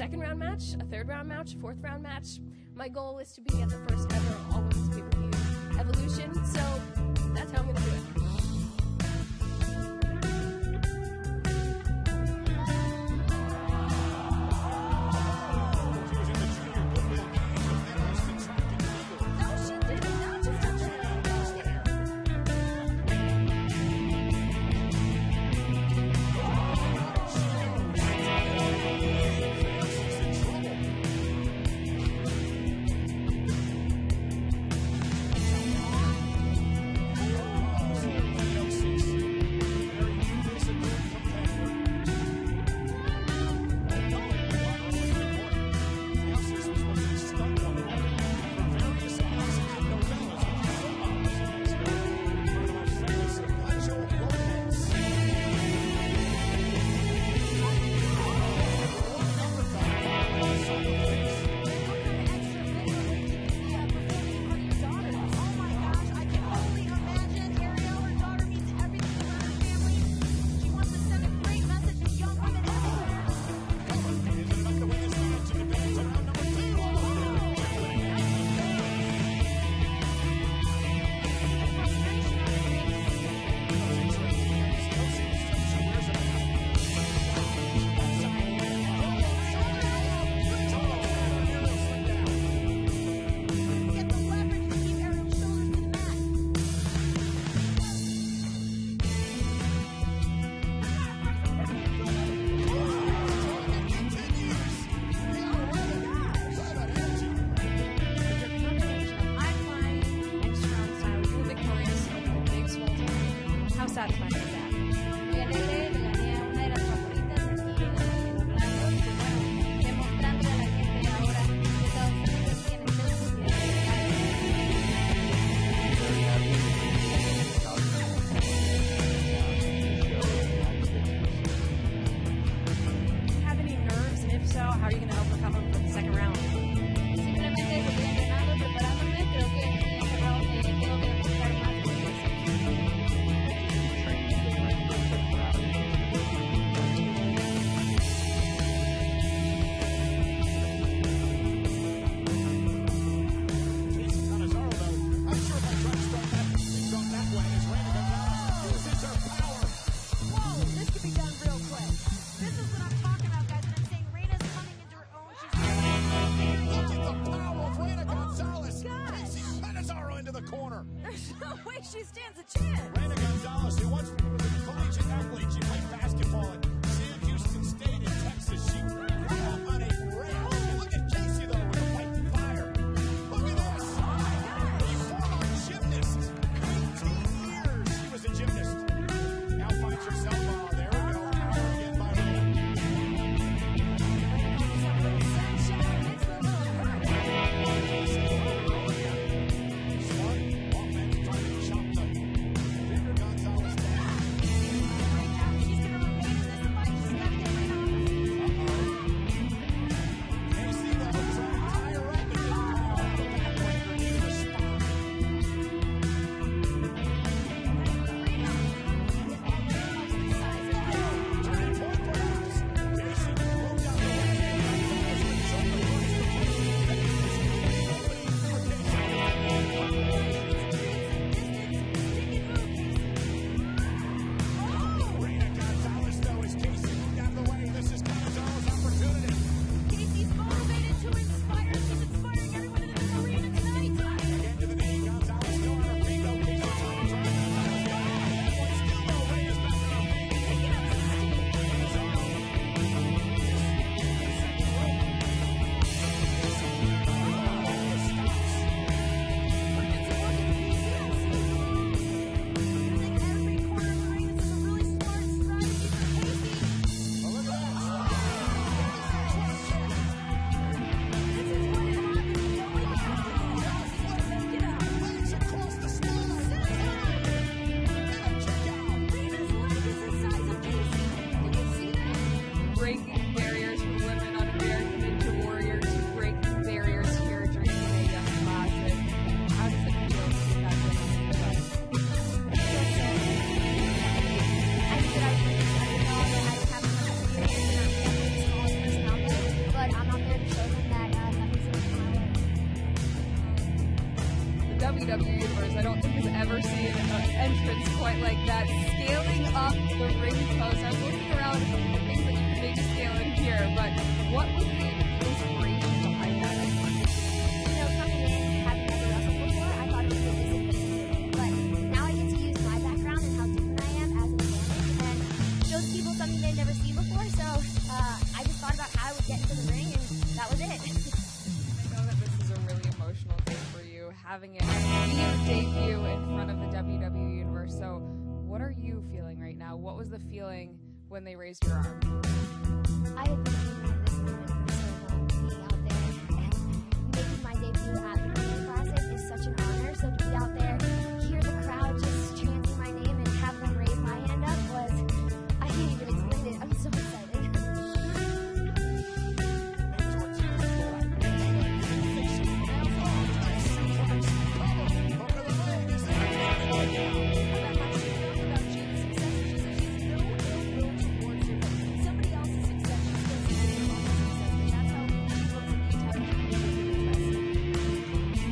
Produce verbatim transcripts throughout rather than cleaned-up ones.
second round match, a third round match, a fourth round match. My goal is to be at the first ever All Women's Pay-Per-View Evolution, so that's how I'm going to do it. She stands a chance. Reina Gonzalez, who once was a collegiate athlete, she played basketball at Sam Houston State in Texas. She grew up on a rail. Look at Casey, though, with a white fire. Look at this. A former gymnast. eighteen years she was a gymnast. Now finds herself, uh, there we go, power again by Reina. Smart offense trying to chop the Reina Gonzalez down. She's going to remain in this W W E Universe, I don't think has ever seen an entrance quite like that. Scaling up the ring post. I was looking around at the things that you could maybe scale in here, but what was the inspiration behind that? You know, coming in, having never wrestled before, I thought it was really significant. But now I get to use my background and how different I am as an advantage and show the people something they've never seen before. So uh, I just thought about how I would get into the ring, and that was it. I know that this is a really emotional day for you, having it be your debut in front of the W W E Universe. So what are you feeling right now? What was the feeling when they raised your arm? I had been dreaming of this moment for so long, being out there, and making my debut at the Community Classic is such an honor. So to be out there, hear the crowd just chanting my name and have them raise my hand up was, I can't even explain it. I'm so excited. Somebody else's success, she's still seeing her own success, and that's how she looks at the entire community.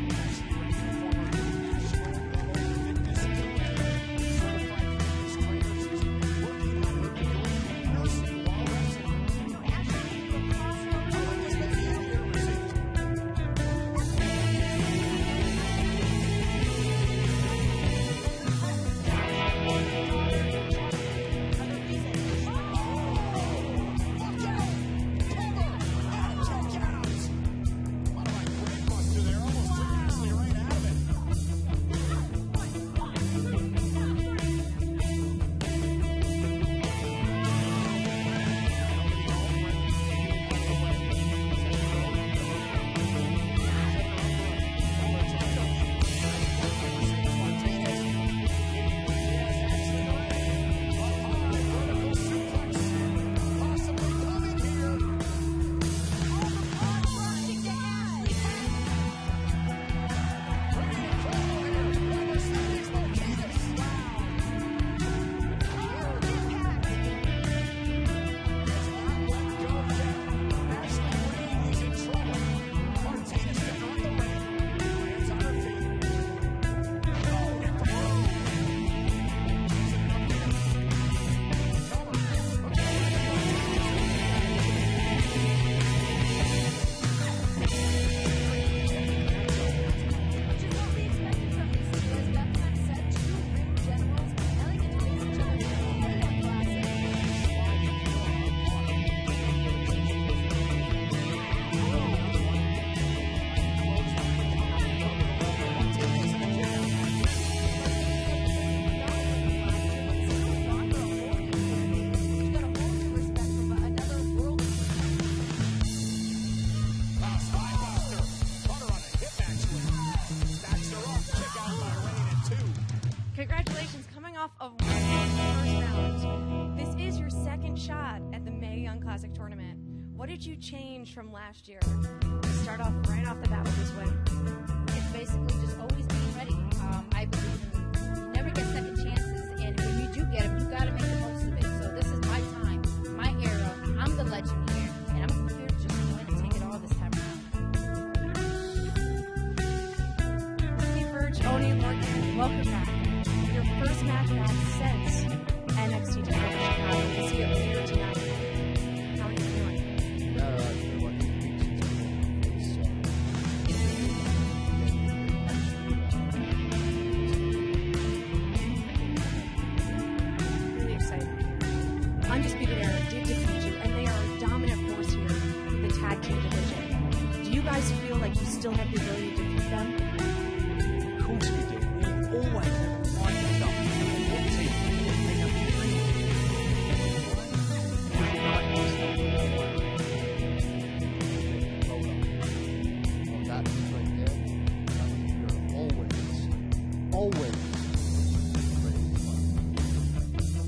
Congratulations, coming off of winning the first round. This is your second shot at the Mae Young Classic tournament. What did you change from last year to start off right off the bat with this win? It's basically just always being ready. Um, I believe in you never get second chances, and when you do get them, you got to make the most of it. So this is my time, my era. I'm the legend here, and I'm here to just go ahead and take it all this time around. Steve Burge, Oni Morgan, welcome back. Your first match back since N X T took over Chicago. We see it here tonight. How are you feeling? Yeah, I feel like it's Really excited. Undisputed Era did defeat you, and they are a dominant force here in the tag team division. Do you guys feel like you still have the ability to defeat them? Of course we do. We've always lined up in one team. We have three. Hold on. Well, that is right there. That means you're always, always ready to fight.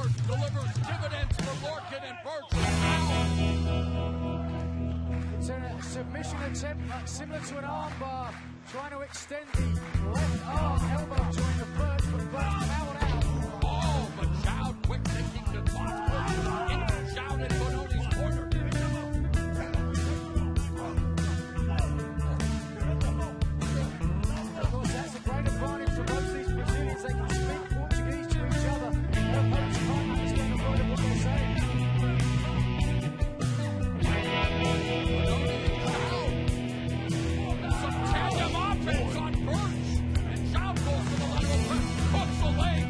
effort delivers dividends for Lorcan and Birch. It's a submission attempt uh, similar to an arm bar, trying to extend the left arm elbow joint of Birch, but Birch powered out. Oh, but Chow quick thinking to toss Birch into Chow and Bononi's corner. Of course, that's a great advantage for most of these Brazilians. They can speak Portuguese to each other. Their opponents can't understand a word of what they're saying. Some tandem offense on Birch. And Chow goes for the lateral press. Hooks the leg.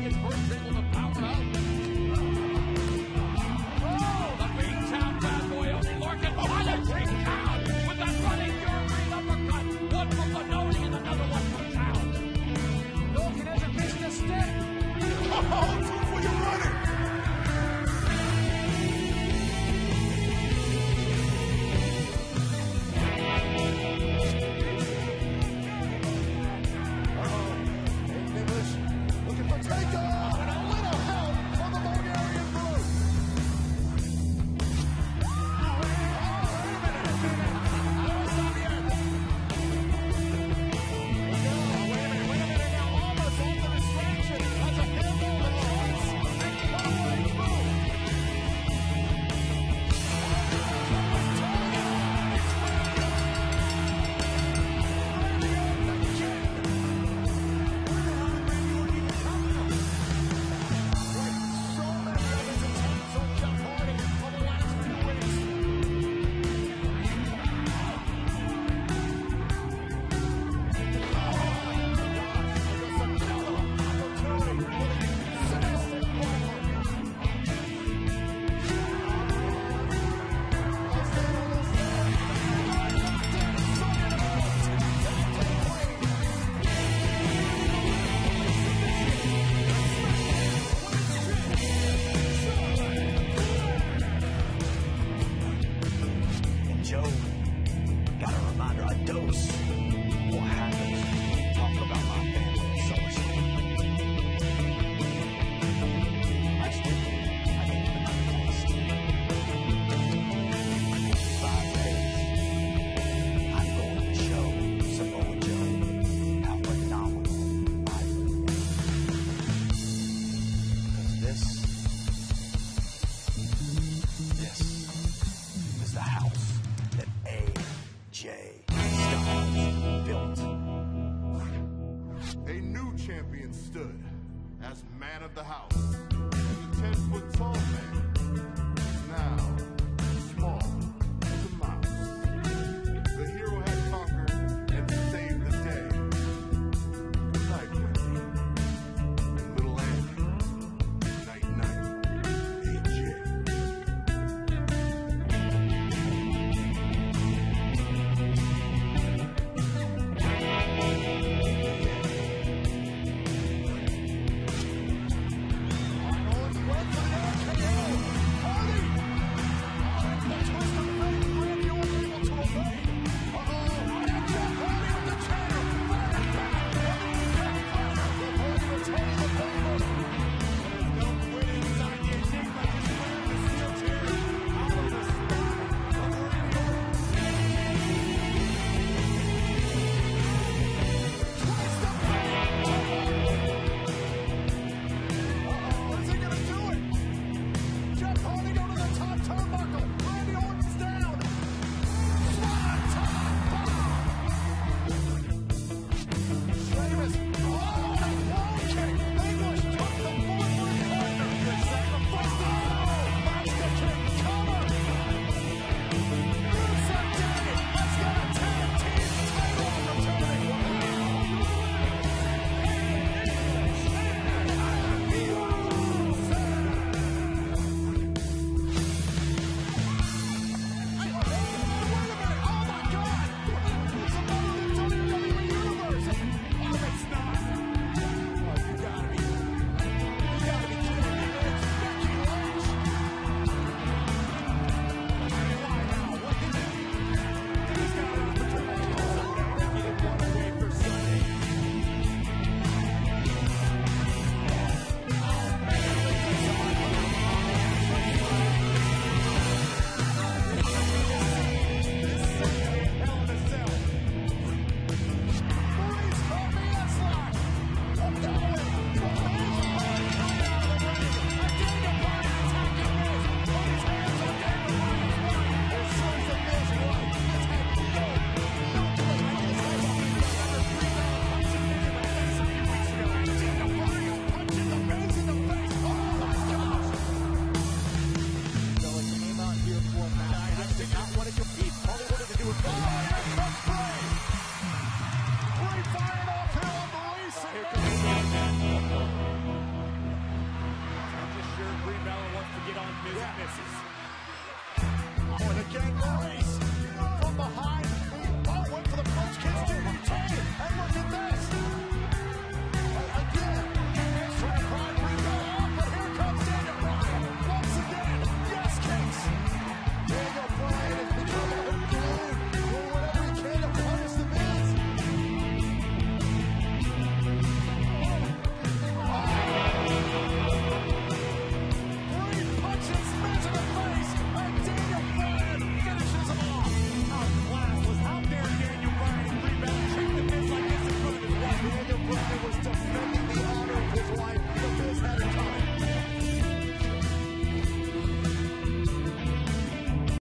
get on Miz and misses. Oh, and again, Maurice.